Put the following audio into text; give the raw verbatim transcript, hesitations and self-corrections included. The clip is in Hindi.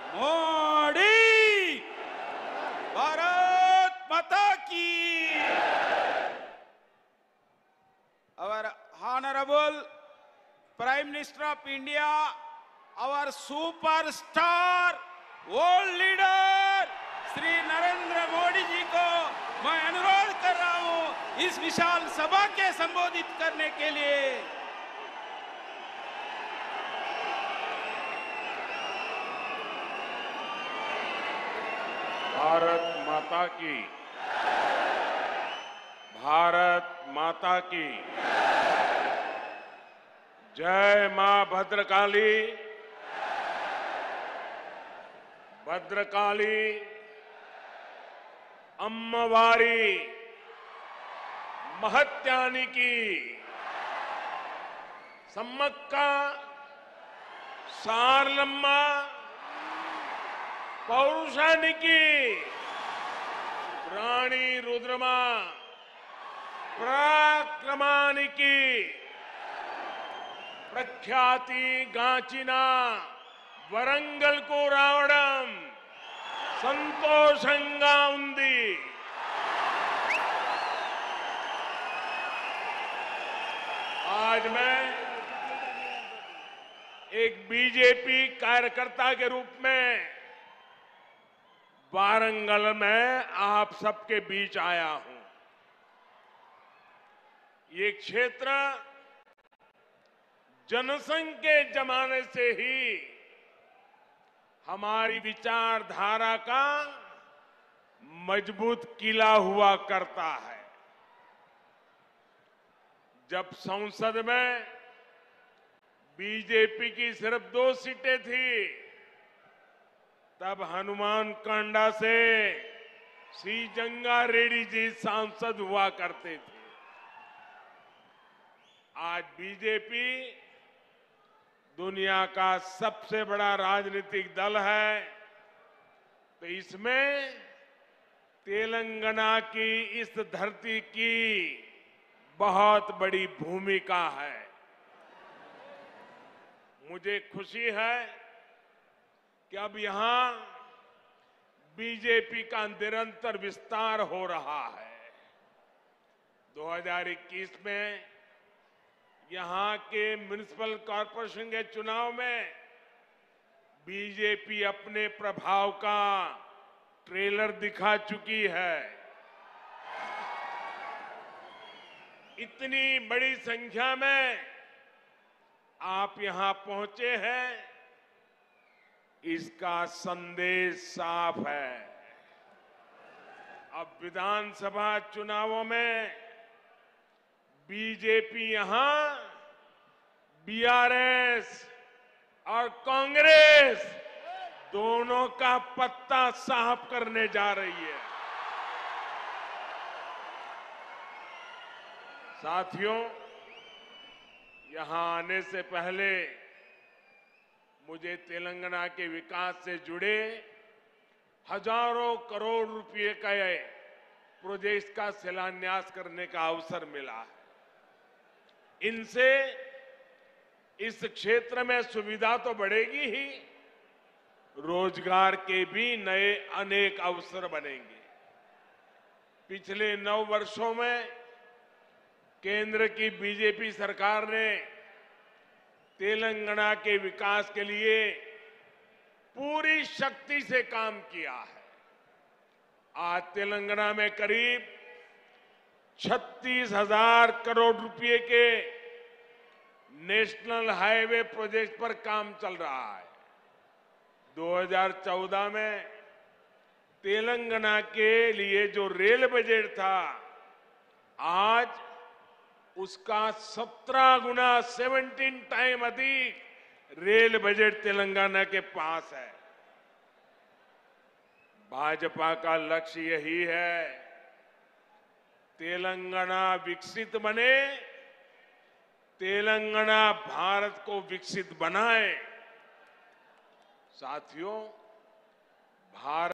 मोदी! भारत माता की! Our Honorable Prime Minister of India, our superstar, world leader, Shri Narendra Modi ji को मैं अनुरोध कर रहा हूं इस विशाल सभा के संबोधित करने के लिए। भारत माता की, भारत माता की जय। मां भद्रकाली, भद्रकाली अम्मवारी महत्यानी की सम्मक्का सारलम्मा पौरुषानिकी रानी रुद्रमा पराक्रमानिकी प्रख्याति गांचिना वरंगल को रावणम संतोषंगा उंदी। आज मैं एक बीजेपी कार्यकर्ता के रूप में वारंगल में आप सबके बीच आया हूं। ये क्षेत्र जनसंघ के जमाने से ही हमारी विचारधारा का मजबूत किला हुआ करता है। जब संसद में बीजेपी की सिर्फ दो सीटें थी, तब हनुमान कांडा से श्री जंगा रेड्डी जी सांसद हुआ करते थे। आज बीजेपी दुनिया का सबसे बड़ा राजनीतिक दल है, तो इसमें तेलंगाना की इस धरती की बहुत बड़ी भूमिका है। मुझे खुशी है कि अब यहां बीजेपी का निरंतर विस्तार हो रहा है। दो हज़ार इक्कीस में यहां के म्युनिसिपल कॉरपोरेशन के चुनाव में बीजेपी अपने प्रभाव का ट्रेलर दिखा चुकी है। इतनी बड़ी संख्या में आप यहां पहुंचे हैं, इसका संदेश साफ है। अब विधानसभा चुनावों में बीजेपी यहां बीआरएस और कांग्रेस दोनों का पत्ता साफ करने जा रही है। साथियों, यहां आने से पहले मुझे तेलंगाना के विकास से जुड़े हजारों करोड़ रुपए के प्रोजेक्ट का शिलान्यास करने का अवसर मिला है। इनसे इस क्षेत्र में सुविधा तो बढ़ेगी ही, रोजगार के भी नए अनेक अवसर बनेंगे। पिछले नौ वर्षों में केंद्र की बीजेपी सरकार ने तेलंगाना के विकास के लिए पूरी शक्ति से काम किया है। आज तेलंगाना में करीब छत्तीस हजार करोड़ रुपए के नेशनल हाईवे प्रोजेक्ट पर काम चल रहा है। दो हज़ार चौदह में तेलंगाना के लिए जो रेल बजट था, आज उसका सत्रह गुना सत्रह टाइम अधिक रेल बजट तेलंगाना के पास है। भाजपा का लक्ष्य यही है, तेलंगाना विकसित बने, तेलंगाना भारत को विकसित बनाए। साथियों, भारत